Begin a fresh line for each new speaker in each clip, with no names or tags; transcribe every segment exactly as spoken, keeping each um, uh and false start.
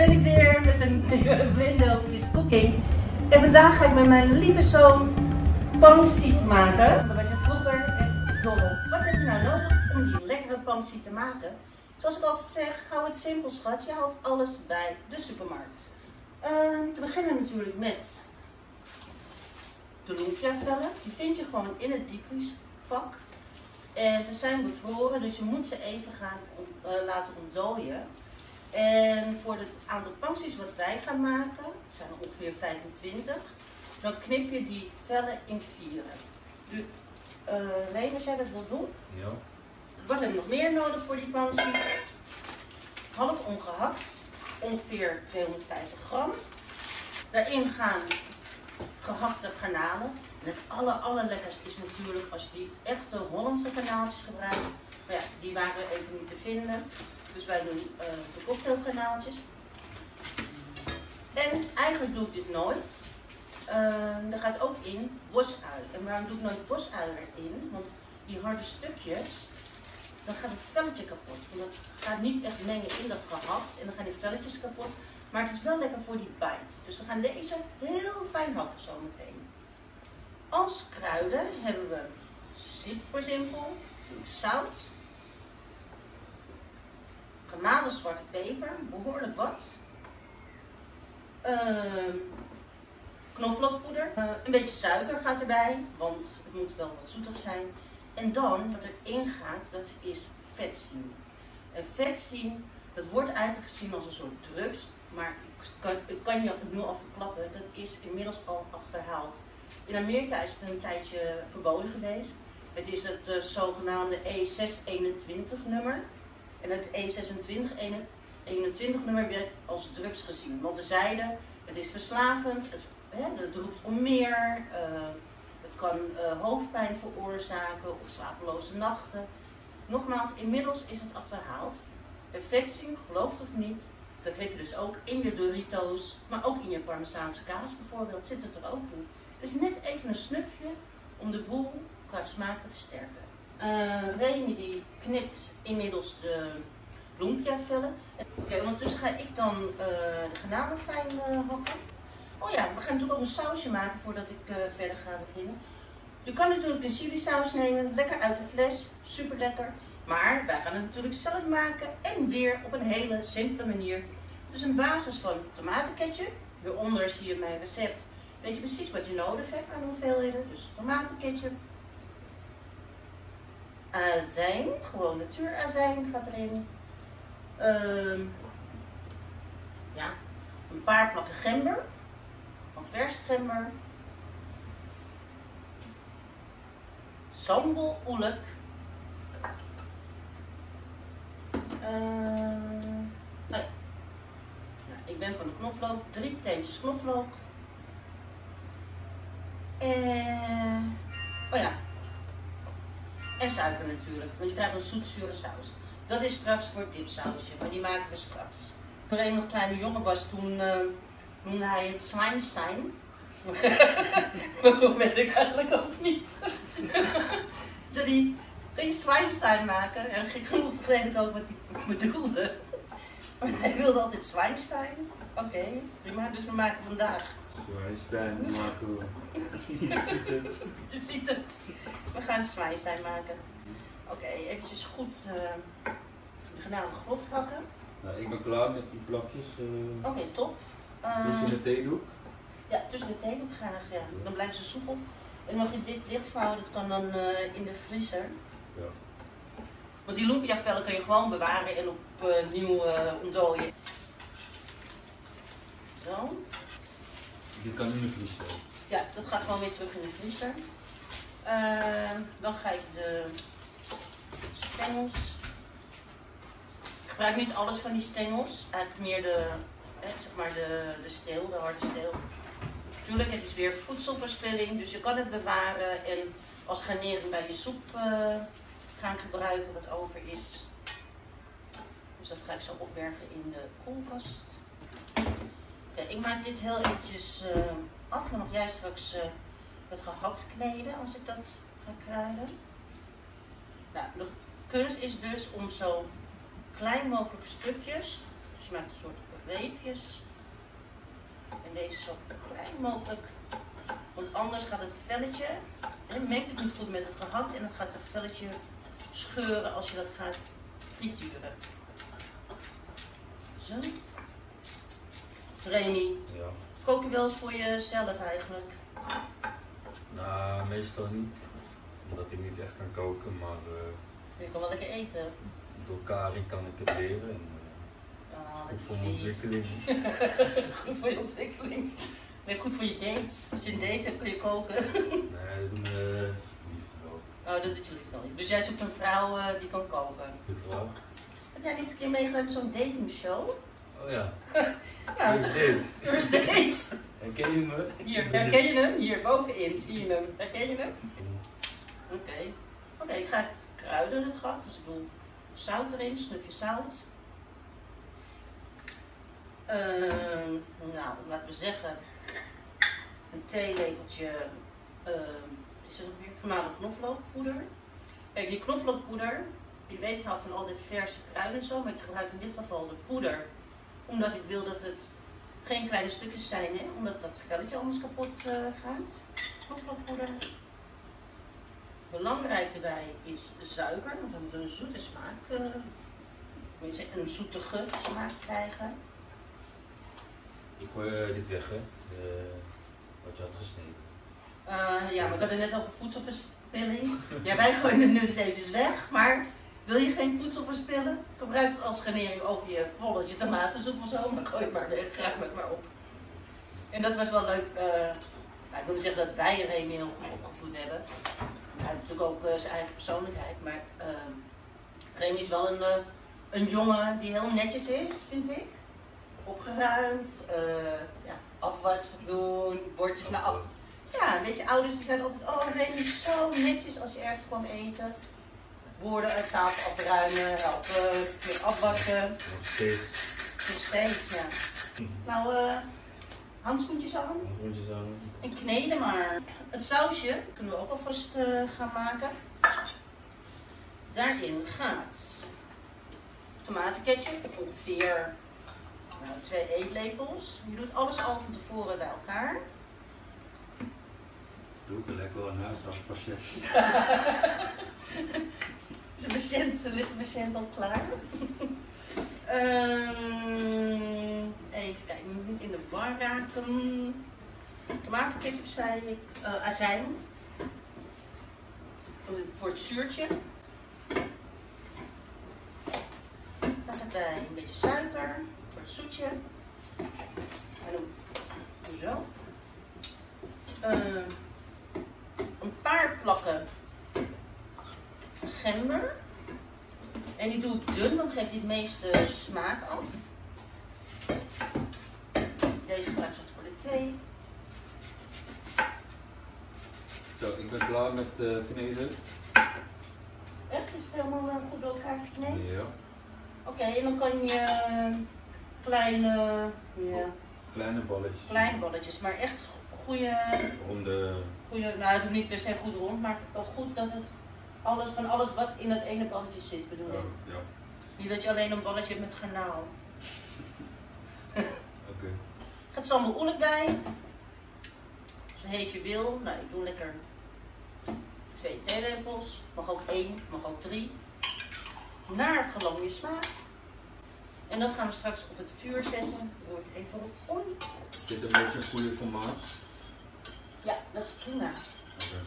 ben ik weer met een Blindo is Cooking. En vandaag ga ik met mijn lieve zoon pancit maken. Wij zijn vroeger echt dol op. Wat heb je nou nodig om die lekkere pancit te maken? Zoals ik altijd zeg, hou het simpel schat. Je haalt alles bij de supermarkt. Uh, te beginnen natuurlijk met de lumpia-vellen. Die vind je gewoon in het diepvriesvak. En ze zijn bevroren, dus je moet ze even gaan uh, laten ontdooien. En voor het aantal pancits wat wij gaan maken, het zijn er ongeveer vijfentwintig, dan knip je die vellen in vieren. Dus, uh, nee, als jij dat wilt doen.
Ja.
Wat hebben we nog meer nodig voor die pancits? Half ongehakt, ongeveer tweehonderdvijftig gram. Daarin gaan gehakte garnalen. En het aller, allerlekkerste is natuurlijk als je die echte Hollandse garnaaltjes gebruikt. Maar ja, die waren even niet te vinden. Dus wij doen uh, de cocktailgarnaaltjes. En eigenlijk doe ik dit nooit. Uh, er gaat ook in bosui. En waarom doe ik nooit bosui erin? Want die harde stukjes, dan gaat het velletje kapot. Want dat gaat niet echt mengen in dat gehakt. En dan gaan die velletjes kapot. Maar het is wel lekker voor die bite. Dus we gaan deze heel fijn hakken zometeen. Als kruiden hebben we super simpel, zout, gemalen zwarte peper, behoorlijk wat, uh, knoflookpoeder, uh, een beetje suiker gaat erbij, want het moet wel wat zoetig zijn. En dan wat erin gaat, dat is vetzien. En vetzien, dat wordt eigenlijk gezien als een soort drugs, maar ik kan, ik kan je nu al verklappen, dat is inmiddels al achterhaald. In Amerika is het een tijdje verboden geweest. Het is het uh, zogenaamde E zes eenentwintig nummer. En het E zesentwintig eenentwintig nummer werd als drugs gezien. Want ze zeiden, het is verslavend, het, hè, het roept om meer, uh, het kan uh, hoofdpijn veroorzaken of slapeloze nachten. Nogmaals, inmiddels is het achterhaald. En vetzien, geloof het of niet, dat heb je dus ook in je Doritos, maar ook in je Parmezaanse kaas bijvoorbeeld, zit het er ook in. Dus net even een snufje om de boel qua smaak te versterken. Uh, Remy die knipt inmiddels de lumpia-vellen. Oké, okay, ondertussen ga ik dan uh, de garnalen fijn uh, hakken. Oh ja, we gaan natuurlijk ook een sausje maken voordat ik uh, verder ga beginnen. Je kan natuurlijk een chili saus nemen, lekker uit de fles, super lekker. Maar wij gaan het natuurlijk zelf maken en weer op een hele simpele manier. Het is een basis van tomatenketchup. Hieronder zie je mijn recept. Weet je precies wat je nodig hebt aan hoeveelheden. Dus tomatenketchup. Azijn, gewoon natuurazijn gaat erin. Uh, ja, een paar plakken gember. Van vers gember. Sambal oelek. Uh, oh ja. Nou, ik ben van de knoflook. Drie teentjes knoflook. En, oh ja, en suiker natuurlijk, want je krijgt een zoetzure saus. Dat is straks voor het dipsausje, maar die maken we straks. Toen ik nog een kleine jongen was, toen uh, noemde hij het Zwijnstein. Waarom weet ik eigenlijk ook niet. Zo die, ging je Zwijnstein maken en ik begreep ik ook wat hij bedoelde. Maar hij wilde altijd Zwijnstein. Oké, okay, prima, dus we maken vandaag
Zwijnstein maken we. Je ziet het.
Je ziet het. We gaan zwijnstein maken. Oké, okay, eventjes goed uh, de garnalen grof hakken.
Nou, ik ben klaar met die plakjes. Uh,
Oké, okay, top. Uh,
tussen de theedoek?
Ja, tussen de theedoek graag. Ja. Dan blijven ze soepel. En mag je dit dichtvouwen, dat kan dan uh, in de vriezer.
Ja.
Want die lumpia-vellen kun je gewoon bewaren en op uh, nieuw uh, ontdooien. Zo.
Die kan in de vriezer.
Ja, dat gaat gewoon weer terug in de vriezer. Uh, dan ga ik de stengels. Ik gebruik niet alles van die stengels. Eigenlijk meer de, eh, zeg maar de, de steel, de harde steel. Tuurlijk, het is weer voedselverspilling, dus je kan het bewaren en als garnering bij je soep uh, gaan gebruiken wat over is. Dus dat ga ik zo opbergen in de koelkast. Okay, ik maak dit heel eventjes uh, af, dan mag jij straks uh, het gehakt kneden als ik dat ga kruiden. Nou, de kunst is dus om zo klein mogelijk stukjes, dus je maakt een soort reepjes. En deze zo klein mogelijk. Want anders gaat het velletje, hè, mengt het niet goed met het gehakt en dan gaat het velletje scheuren als je dat gaat frituren. Zo. Remy,
Ja.
kook je wel eens voor jezelf eigenlijk?
Nou, meestal niet. Omdat ik niet echt kan koken, maar uh,
Je kan wel lekker eten.
door Kari kan ik het leren. En, uh,
Oh,
goed voor mijn ontwikkeling.
Goed voor je ontwikkeling. Nee, goed voor je date. Als je een date hebt, kun je koken.
Nee, dat doen we liefde wel.
Oh, dat doet je liefst wel. Dus jij zoekt een vrouw uh, die kan koken.
De vrouw?
Heb jij niet eens een keer meegedaan met zo'n datingshow?
Oh ja.
Nou,
First date.
First date.
Herken je me?
Hier, herken je hem? Hier, bovenin, zie je hem. Herken je hem? Oké. Okay. Oké, okay, ik ga het kruiden, het gat. Dus ik doe zout erin, een snufje zout. Uh, nou, laten we zeggen, een theelepeltje, uh, wat is er nog weer? Gemalen knoflookpoeder. Kijk, die knoflookpoeder, je weet ik hou van altijd verse kruiden en zo, maar ik gebruik in dit geval de poeder. Omdat ik wil dat het geen kleine stukjes zijn, hè? Omdat dat velletje anders kapot uh, gaat. Knoflookpoeder. Belangrijk erbij is de suiker, want dan moet een zoete smaak, uh, een zoetige smaak krijgen.
Ik gooi uh, dit weg, hè? Uh, wat je had gesneden.
Uh, ja, maar ik had het net over voedselverspilling. Ja, wij gooien het nu dus eventjes weg, maar wil je geen voedsel verspillen? Gebruik het als garnering over je, bijvoorbeeld je tomatensoep of zo, maar gooi het maar weg, graag met maar op. En dat was wel leuk. Uh, nou, ik wil niet zeggen dat wij Remy heel goed opgevoed hebben. Hij heeft natuurlijk ook uh, zijn eigen persoonlijkheid, maar uh, Remy is wel een, uh, een jongen die heel netjes is, vind ik. Opgeruimd, uh, ja, afwas doen, bordjes naar af. Ja, weet je, ouders die zeiden altijd, oh Remy is zo netjes als je ergens kwam eten. Borden uit tafel afruimen, helpen, weer afwassen.
Nog steeds.
Nog steeds, ja. Nou, uh, handschoentjes aan.
Handschoentjes aan.
En kneden maar. Het sausje kunnen we ook alvast uh, gaan maken. Daarin gaat tomatenketchup, ongeveer nou, twee eetlepels. Je doet alles al van tevoren bij elkaar.
Doe ik lekker wel een huisartspatiënt.
De patiënt, er ligt de patiënt al klaar. um, even kijken, ik moet niet in de war raken. Tomatenketchup zei ik, uh, azijn. Voor het zuurtje. Dan erbij een beetje suiker voor het zoetje. En dan zo. Uh, een paar plakken gember. En die doe ik dun, want geeft die het meeste smaak af. Deze gebruik ik voor de thee.
Zo, ik ben klaar met uh, kneden.
Echt? Is het helemaal uh, goed bij elkaar gekneed?
Ja.
Oké, okay, en dan kan je kleine, ja,
kleine balletjes.
Kleine balletjes, maar echt goede.
Ronde.
Goede, nou, het hoeft niet per se goed rond, maar wel goed dat het alles van alles wat in dat ene balletje zit, bedoel ik.
Oh, ja.
Niet dat je alleen een balletje hebt met garnaal.
Oké. Okay.
Gaat sambal oelek bij. Zo heet je wil. Nou, ik doe lekker twee theelepels. Mag ook één, mag ook drie. Naar het gelang je smaak. En dat gaan we straks op het vuur zetten. Dan wordt het even opgegooid.
Is dit een beetje een goede formaat?
Ja, dat is prima.
Okay.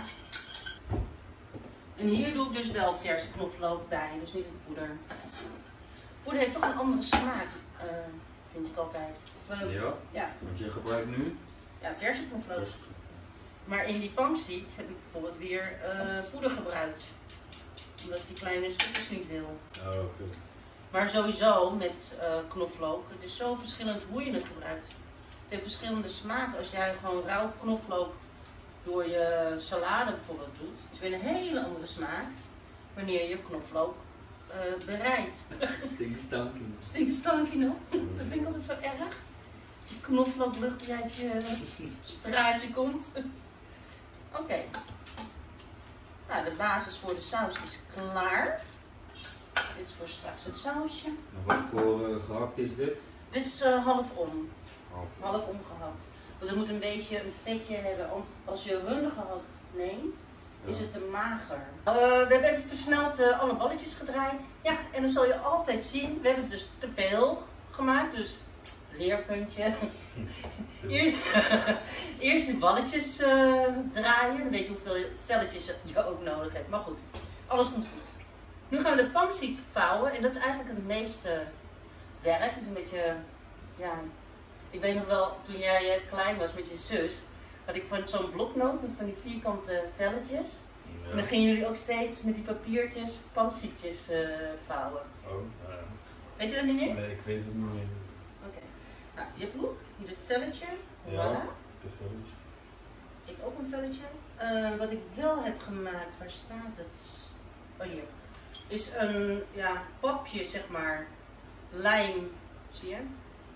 En hier doe ik dus wel verse knoflook bij, dus niet het poeder. Poeder heeft toch een andere smaak, uh, vind ik altijd. Of, uh,
ja?
Ja.
Want je gebruikt nu?
Ja, verse knoflook. Maar in die pangsiet heb ik bijvoorbeeld weer uh, poeder gebruikt. Omdat ik die kleine stukjes niet wil.
Oh, oké. Okay.
Maar sowieso met uh, knoflook, het is zo verschillend hoe je het gebruikt. Het heeft verschillende smaken. Als jij gewoon rauw knoflook door je salade bijvoorbeeld doet, is weer een hele andere smaak wanneer je knoflook uh, bereidt.
Stinkenstankie.
Stinkenstankie nog? Dat vind ik altijd zo erg. Die knoflooklucht die uit je straatje komt. Oké. Okay. Nou, de basis voor de saus is klaar. Dit is voor straks het sausje.
En wat voor uh, gehakt is dit?
Dit is uh, half om.
Half.
Half om gehakt. Want het moet een beetje een vetje hebben, want als je runder gehakt neemt, ja. is het te mager. Uh, we hebben even versneld uh, alle balletjes gedraaid. Ja, en dan zal je altijd zien, we hebben dus te veel gemaakt, dus leerpuntje. Eerst, eerst die balletjes uh, draaien, dan weet je hoeveel velletjes je ook nodig hebt. Maar goed, alles komt goed. Nu gaan we de pangsiet vouwen en dat is eigenlijk het meeste werk. Dus een beetje, ja, ik weet nog wel, toen jij klein was met je zus, had ik van zo'n bloknoot met van die vierkante velletjes. Ja. En dan gingen jullie ook steeds met die papiertjes pangsietjes uh, vouwen.
Oh, ja.
Weet je dat niet meer?
Nee, ik weet het niet meer.
Oké. Okay. Nou, je hebt ook hier een velletje.
Ja,
voilà.
de velletje.
Ik ook een velletje. Uh, wat ik wel heb gemaakt, waar staat het? Oh, hier. Is een ja, papje, zeg maar, lijm, zie je?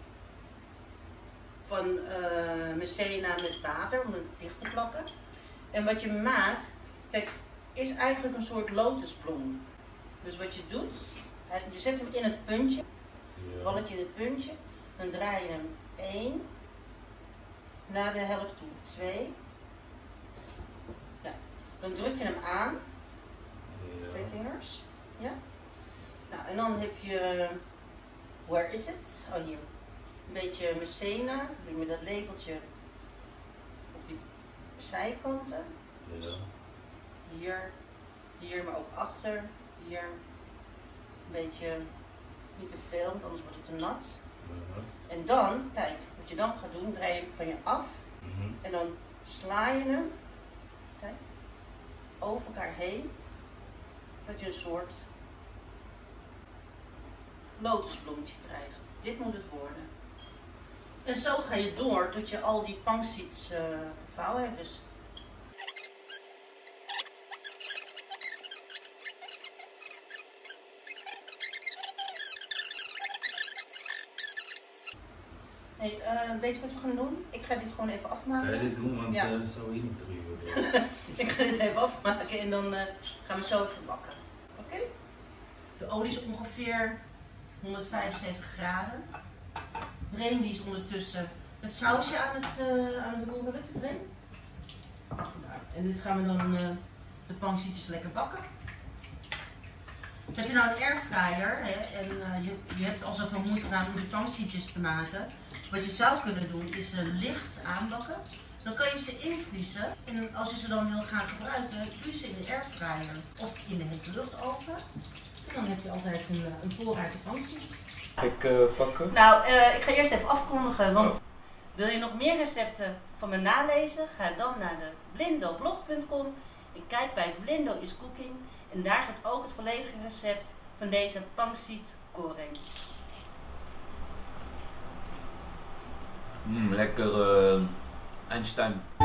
Van uh, Messena met water om het dicht te plakken. En wat je maakt, kijk, is eigenlijk een soort lotusbloem. Dus wat je doet, je zet hem in het puntje, ja. Balletje in het puntje, dan draai je hem één, naar de helft toe twee. Ja. Dan druk je hem aan, ja. Twee vingers. Ja. Nou, en dan heb je, where is it? Oh, hier. Een beetje Messena, met dat lepeltje op die zijkanten.
Ja.
Dus hier, hier, maar ook achter, hier. Een beetje, niet te veel, want anders wordt het te nat. Uh-huh. En dan, kijk, wat je dan gaat doen, draai je hem van je af. Uh-huh. En dan sla je hem, kijk, over elkaar heen. Dat je een soort lotusbloemetje krijgt. Dit moet het worden. En zo ga je door tot je al die pangsiets uh, vouwen hebt. Dus hey, uh, weet je wat we gaan doen? Ik ga dit gewoon even afmaken.
Ga je dit doen? Want
ja.
uh, zo in drie uur.
Ik ga dit even afmaken en dan uh, gaan we zo even bakken. Oké? Okay? De olie is ongeveer honderdvijfenzeventig graden. Reem die is ondertussen het sausje aan het, uh, aan het roeren. Lukt het, Reem? En dit gaan we dan uh, de pangsietjes lekker bakken. Heb je nou een airfryer hè, en uh, je, je hebt al zoveel moeite gedaan om de pangsietjes te maken. Wat je zou kunnen doen is ze uh, licht aanbakken. Dan kan je ze invriezen en als je ze dan wil gaan gebruiken, doe je ze in de airfryer of in de hete luchtoven. En dan heb je altijd een, een voorraadje pangsiet.
Ik uh, pakken?
Nou, uh, ik ga eerst even afkondigen, want oh. Wil je nog meer recepten van me nalezen? Ga dan naar de blindoblog punt com en kijk bij Blindo is Cooking en daar staat ook het volledige recept van deze pangsiet goreng.
Mm, lekker uh, Einstein